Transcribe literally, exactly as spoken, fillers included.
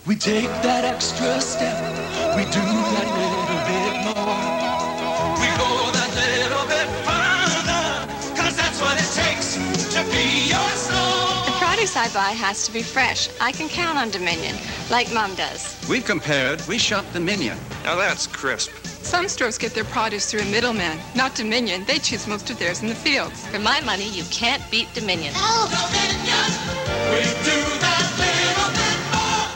We take that extra step, we do that little bit more. We go that little bit further, cause that's what it takes to be your soul. The produce I buy has to be fresh. I can count on Dominion, like Mom does. We've compared, we shop Dominion. Now that's crisp. Some stores get their produce through a middleman, not Dominion. They choose most of theirs in the fields. For my money, you can't beat Dominion. Dominion, we do that.